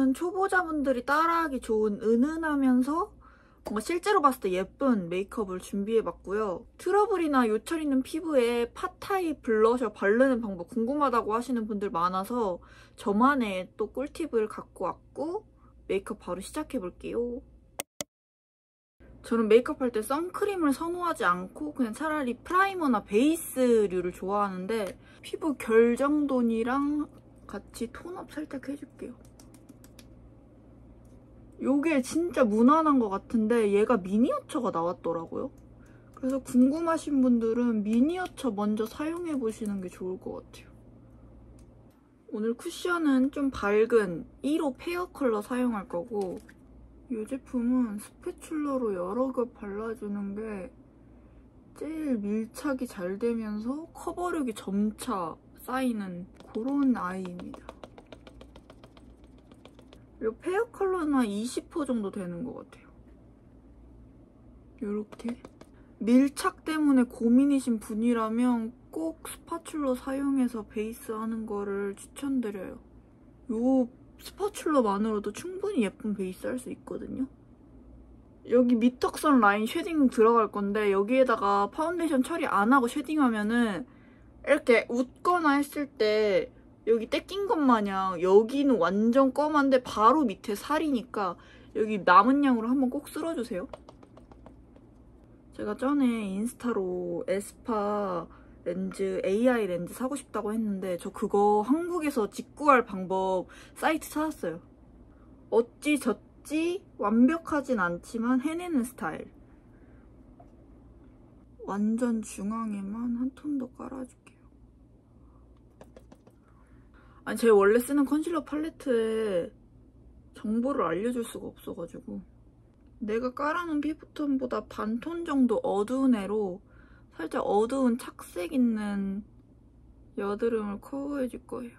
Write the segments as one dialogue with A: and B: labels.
A: 저는 초보자분들이 따라하기 좋은 은은하면서 뭔가 실제로 봤을 때 예쁜 메이크업을 준비해봤고요. 트러블이나 요철 있는 피부에 팟타이 블러셔 바르는 방법 궁금하다고 하시는 분들 많아서 저만의 또 꿀팁을 갖고 왔고 메이크업 바로 시작해볼게요. 저는 메이크업 할 때 선크림을 선호하지 않고 그냥 차라리 프라이머나 베이스류를 좋아하는데 피부 결정돈이랑 같이 톤업 살짝 해줄게요. 요게 진짜 무난한 것 같은데 얘가 미니어처가 나왔더라고요. 그래서 궁금하신 분들은 미니어처 먼저 사용해보시는 게 좋을 것 같아요. 오늘 쿠션은 좀 밝은 1호 페어 컬러 사용할 거고 이 제품은 스패츌러로 여러 겹 발라주는 게 제일 밀착이 잘 되면서 커버력이 점차 쌓이는 그런 아이입니다. 이 페어 컬러는 한 20% 정도 되는 것 같아요. 이렇게 밀착 때문에 고민이신 분이라면 꼭 스파츌러 사용해서 베이스 하는 거를 추천드려요. 이 스파츌러만으로도 충분히 예쁜 베이스 할 수 있거든요. 여기 밑턱선 라인 쉐딩 들어갈 건데 여기에다가 파운데이션 처리 안 하고 쉐딩하면은 이렇게 웃거나 했을 때 여기 떼낀 것 마냥 여기는 완전 검은데 바로 밑에 살이니까 여기 남은 양으로 한번 꼭 쓸어주세요. 제가 전에 인스타로 에스파 렌즈, AI 렌즈 사고 싶다고 했는데 저 그거 한국에서 직구할 방법 사이트 찾았어요. 어찌저찌 완벽하진 않지만 해내는 스타일. 완전 중앙에만 한 톤 더 깔아줄게요. 아니 제가 원래 쓰는 컨실러 팔레트에 정보를 알려줄 수가 없어가지고 내가 깔아놓은 피부톤보다 반톤 정도 어두운 애로 살짝 어두운 착색 있는 여드름을 커버해줄 거예요.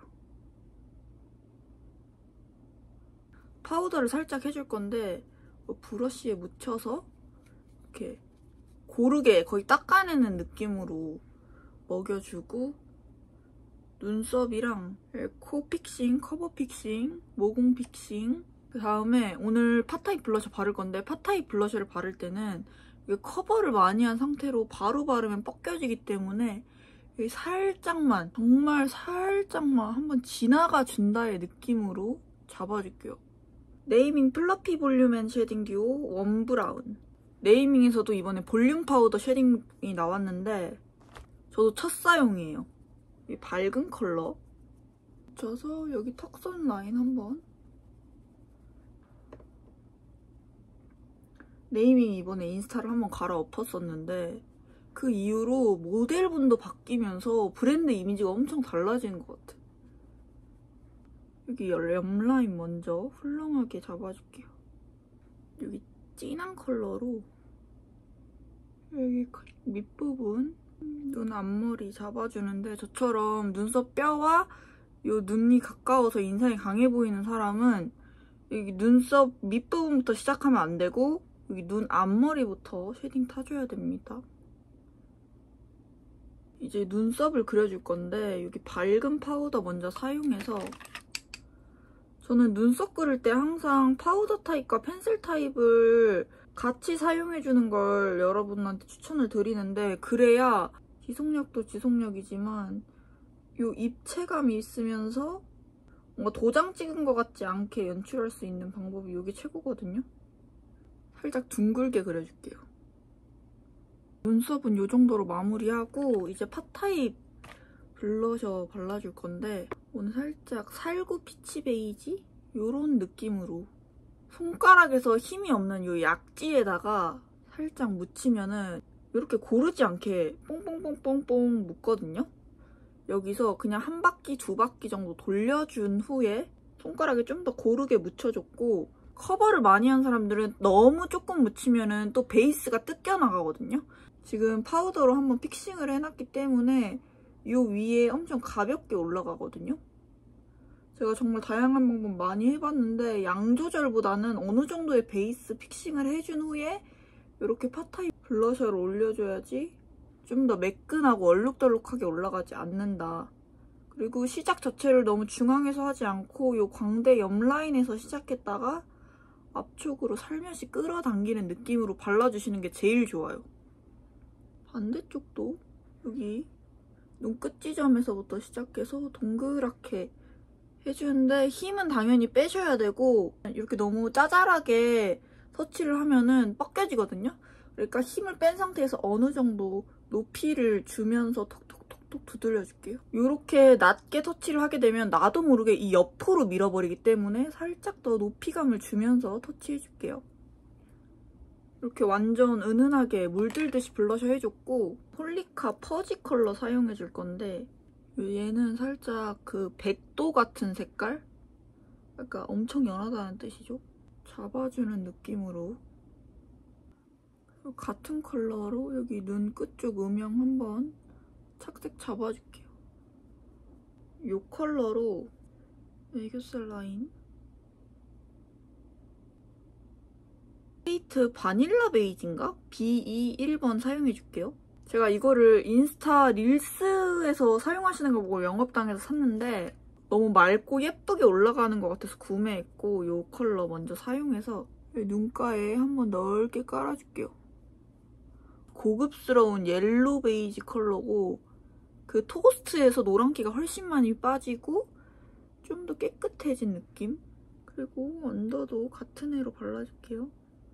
A: 파우더를 살짝 해줄 건데 브러쉬에 묻혀서 이렇게 고르게 거의 닦아내는 느낌으로 먹여주고 눈썹이랑 코 픽싱, 커버 픽싱, 모공 픽싱 그 다음에 오늘 팟타이 블러셔 바를 건데 팟타이 블러셔를 바를 때는 이게 커버를 많이 한 상태로 바로 바르면 벗겨지기 때문에 여기 살짝만, 정말 살짝만 한번 지나가 준다의 느낌으로 잡아줄게요. 네이밍 플러피 볼륨 앤 쉐딩 듀오 원 브라운. 네이밍에서도 이번에 볼륨 파우더 쉐딩이 나왔는데 저도 첫 사용이에요. 이 밝은 컬러 묻혀서 여기 턱선 라인 한번. 네이밍이 이번에 인스타를 한번 갈아엎었었는데 그 이후로 모델분도 바뀌면서 브랜드 이미지가 엄청 달라지는 것 같아. 여기 옆라인 먼저 훌렁하게 잡아줄게요. 여기 진한 컬러로 여기 밑부분 눈 앞머리 잡아주는데 저처럼 눈썹 뼈와 요 눈이 가까워서 인상이 강해 보이는 사람은 여기 눈썹 밑부분부터 시작하면 안 되고 여기 눈 앞머리부터 쉐딩 타줘야 됩니다. 이제 눈썹을 그려줄 건데 여기 밝은 파우더 먼저 사용해서 저는 눈썹 그릴 때 항상 파우더 타입과 펜슬 타입을 같이 사용해주는 걸 여러분한테 추천을 드리는데 그래야 지속력도 지속력이지만 이 입체감이 있으면서 뭔가 도장 찍은 것 같지 않게 연출할 수 있는 방법이 이게 최고거든요. 살짝 둥글게 그려줄게요. 눈썹은 이 정도로 마무리하고 이제 팟타입 블러셔 발라줄 건데 오늘 살짝 살구 피치 베이지? 이런 느낌으로 손가락에서 힘이 없는 이 약지에다가 살짝 묻히면은 이렇게 고르지 않게 뽕뽕뽕뽕뽕 묻거든요? 여기서 그냥 한 바퀴, 두 바퀴 정도 돌려준 후에 손가락에 좀 더 고르게 묻혀줬고 커버를 많이 한 사람들은 너무 조금 묻히면은 또 베이스가 뜯겨나가거든요? 지금 파우더로 한번 픽싱을 해놨기 때문에 이 위에 엄청 가볍게 올라가거든요? 제가 정말 다양한 방법 많이 해봤는데 양 조절보다는 어느 정도의 베이스 픽싱을 해준 후에 이렇게 팟타입 블러셔를 올려줘야지 좀 더 매끈하고 얼룩덜룩하게 올라가지 않는다. 그리고 시작 자체를 너무 중앙에서 하지 않고 요 광대 옆 라인에서 시작했다가 앞쪽으로 살며시 끌어당기는 느낌으로 발라주시는 게 제일 좋아요. 반대쪽도 여기 눈끝 지점에서부터 시작해서 동그랗게 해주는데 힘은 당연히 빼셔야 되고 이렇게 너무 짜잘하게 터치를 하면은 뻑겨지거든요. 그러니까 힘을 뺀 상태에서 어느 정도 높이를 주면서 톡톡톡톡 두들려줄게요. 이렇게 낮게 터치를 하게 되면 나도 모르게 이 옆으로 밀어버리기 때문에 살짝 더 높이감을 주면서 터치해줄게요. 이렇게 완전 은은하게 물들듯이 블러셔 해줬고 홀리카 퍼지 컬러 사용해줄 건데 얘는 살짝 그 100도 같은 색깔? 약간 엄청 연하다는 뜻이죠? 잡아주는 느낌으로 같은 컬러로 여기 눈 끝 쪽 음영 한번 착색 잡아줄게요. 이 컬러로 애교살 라인 케이트 바닐라 베이지인가? BE1번 사용해줄게요. 제가 이거를 인스타 릴스에서 사용하시는 거 보고 영업당해서 샀는데 너무 맑고 예쁘게 올라가는 것 같아서 구매했고 이 컬러 먼저 사용해서 눈가에 한번 넓게 깔아줄게요. 고급스러운 옐로우 베이지 컬러고 그 토스트에서 노란기가 훨씬 많이 빠지고 좀 더 깨끗해진 느낌? 그리고 언더도 같은 애로 발라줄게요.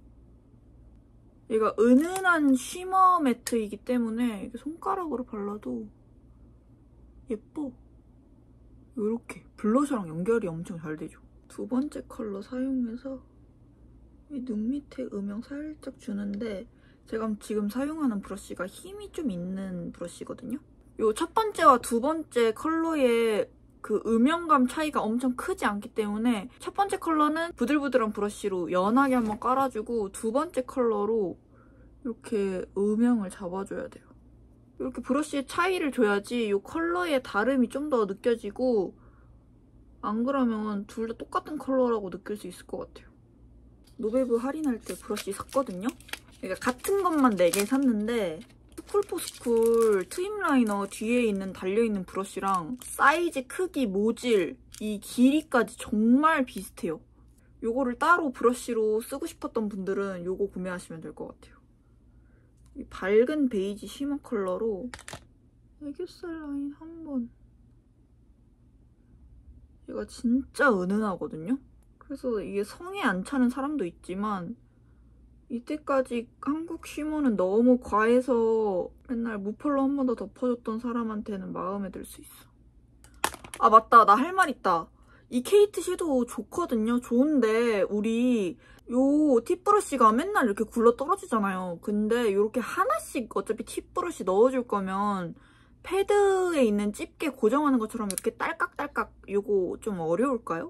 A: 얘가 은은한 쉬머 매트이기 때문에 이렇게 손가락으로 발라도 예뻐. 이렇게 블러셔랑 연결이 엄청 잘 되죠. 두 번째 컬러 사용해서 이 눈 밑에 음영 살짝 주는데 제가 지금 사용하는 브러쉬가 힘이 좀 있는 브러쉬거든요. 이 첫 번째와 두 번째 컬러의 그 음영감 차이가 엄청 크지 않기 때문에 첫 번째 컬러는 부들부들한 브러쉬로 연하게 한번 깔아주고 두 번째 컬러로 이렇게 음영을 잡아줘야 돼요. 이렇게 브러쉬의 차이를 줘야지 이 컬러의 다름이 좀 더 느껴지고 안 그러면 둘 다 똑같은 컬러라고 느낄 수 있을 것 같아요. 노베브 할인할 때 브러쉬 샀거든요. 그러니까 같은 것만 4개 샀는데 스쿨포스쿨 트임 라이너 뒤에 있는 달려있는 브러쉬랑 사이즈, 크기, 모질, 이 길이까지 정말 비슷해요. 요거를 따로 브러쉬로 쓰고 싶었던 분들은 요거 구매하시면 될 것 같아요. 이 밝은 베이지 쉬머 컬러로 애교살 라인 한번. 얘가 진짜 은은하거든요? 그래서 이게 성에 안 차는 사람도 있지만 이때까지 한국 쉬머는 너무 과해서 맨날 무펄로 한 번 더 덮어줬던 사람한테는 마음에 들 수 있어. 아 맞다, 나 할 말 있다. 이 케이트 섀도우 좋거든요. 좋은데 우리 요 팁브러쉬가 맨날 이렇게 굴러 떨어지잖아요. 근데 이렇게 하나씩 어차피 팁브러쉬 넣어줄 거면 패드에 있는 집게 고정하는 것처럼 이렇게 딸깍딸깍 요거 좀 어려울까요?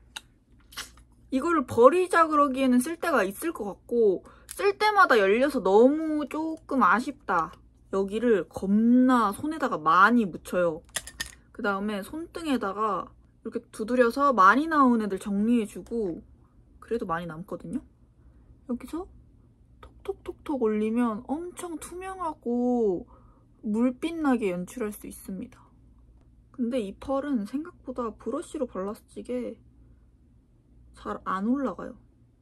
A: 이거를 버리자 그러기에는 쓸 데가 있을 것 같고 쓸 때마다 열려서 너무 조금 아쉽다. 여기를 겁나 손에다가 많이 묻혀요. 그 다음에 손등에다가 이렇게 두드려서 많이 나온 애들 정리해주고 그래도 많이 남거든요? 여기서 톡톡톡톡 올리면 엄청 투명하고 물빛 나게 연출할 수 있습니다. 근데 이 펄은 생각보다 브러쉬로 발랐을 적에 잘 안 올라가요.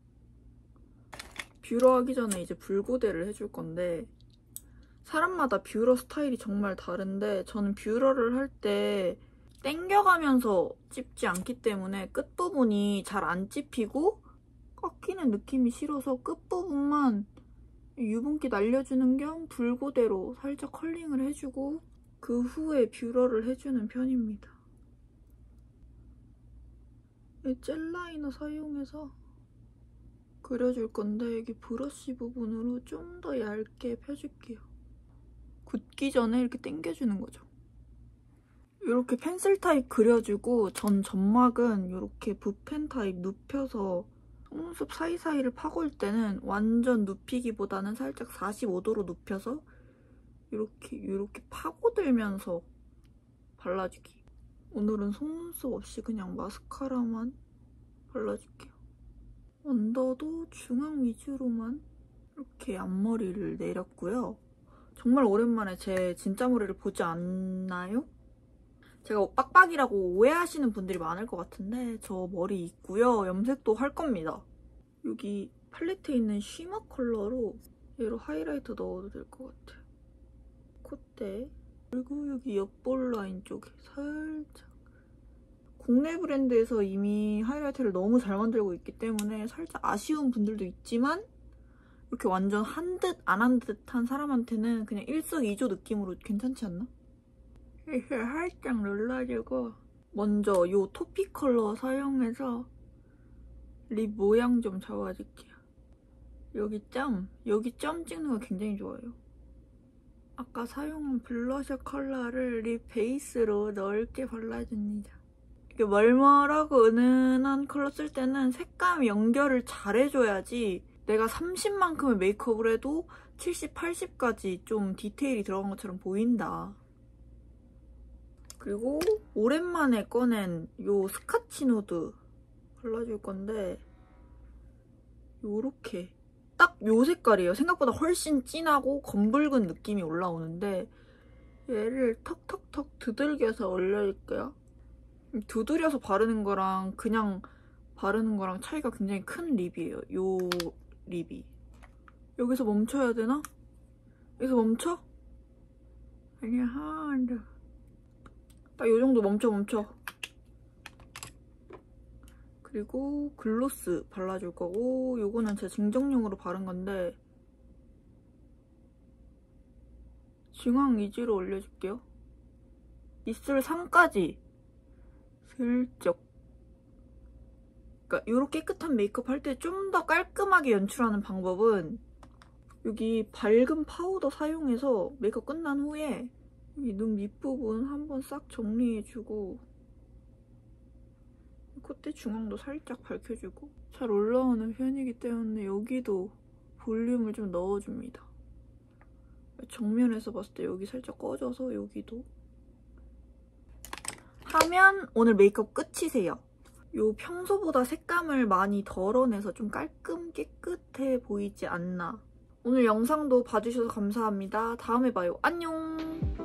A: 뷰러 하기 전에 이제 붉고데를 해줄 건데 사람마다 뷰러 스타일이 정말 다른데 저는 뷰러를 할 때 당겨가면서 찝지 않기 때문에 끝부분이 잘 안 찝히고 꺾이는 느낌이 싫어서 끝부분만 유분기 날려주는 겸 붉고데로 살짝 컬링을 해주고 그 후에 뷰러를 해주는 편입니다. 젤 라이너 사용해서 그려줄 건데 여기 브러쉬 부분으로 좀 더 얇게 펴줄게요. 굳기 전에 이렇게 당겨주는 거죠. 이렇게 펜슬 타입 그려주고 전 점막은 이렇게 붓펜 타입 눕혀서 속눈썹 사이사이를 파고올 때는 완전 눕히기보다는 살짝 45도로 눕혀서 이렇게 파고들면서 발라주기. 오늘은 속눈썹 없이 그냥 마스카라만 발라줄게요. 언더도 중앙 위주로만 이렇게 앞머리를 내렸고요. 정말 오랜만에 제 진짜 머리를 보지 않나요? 제가 빡빡이라고 오해하시는 분들이 많을 것 같은데 저 머리 있고요. 염색도 할 겁니다. 여기 팔레트에 있는 쉬머 컬러로 얘로 하이라이터 넣어도 될 것 같아요. 콧대 그리고 여기 옆볼 라인 쪽에 살짝 국내 브랜드에서 이미 하이라이터를 너무 잘 만들고 있기 때문에 살짝 아쉬운 분들도 있지만 이렇게 완전 한 듯 안 한 듯한 사람한테는 그냥 일석이조 느낌으로 괜찮지 않나? 이렇게 살짝 눌러주고 먼저 이 토피 컬러 사용해서 립 모양 좀 잡아줄게요. 여기 점 찍는 거 굉장히 좋아요. 아까 사용한 블러셔 컬러를 립 베이스로 넓게 발라줍니다. 이렇게 멀멀하고 은은한 컬러 쓸 때는 색감 연결을 잘 해줘야지 내가 30만큼의 메이크업을 해도 70, 80까지 좀 디테일이 들어간 것처럼 보인다. 그리고 오랜만에 꺼낸 요 스카치 누드 발라줄 건데 요렇게 딱 요 색깔이에요. 생각보다 훨씬 진하고 검붉은 느낌이 올라오는데 얘를 턱턱턱 두들겨서 올려줄게요. 두드려서 바르는 거랑 그냥 바르는 거랑 차이가 굉장히 큰 립이에요. 요 립이. 여기서 멈춰야 되나? 여기서 멈춰? 아니야, 한다. 딱 요 정도 멈춰. 그리고 글로스 발라줄 거고 요거는 제가 증정용으로 바른 건데 중앙 위주로 올려줄게요. 입술 3까지 슬쩍. 그러니까 요렇게 깨끗한 메이크업 할 때 좀 더 깔끔하게 연출하는 방법은 여기 밝은 파우더 사용해서 메이크업 끝난 후에 여기 눈 밑부분 한번 싹 정리해주고 콧대 중앙도 살짝 밝혀주고 잘 올라오는 편이기 때문에 여기도 볼륨을 좀 넣어줍니다. 정면에서 봤을 때 여기 살짝 꺼져서 여기도 하면 오늘 메이크업 끝이세요. 요 평소보다 색감을 많이 덜어내서 좀 깔끔 깨끗해 보이지 않나. 오늘 영상도 봐주셔서 감사합니다. 다음에 봐요. 안녕!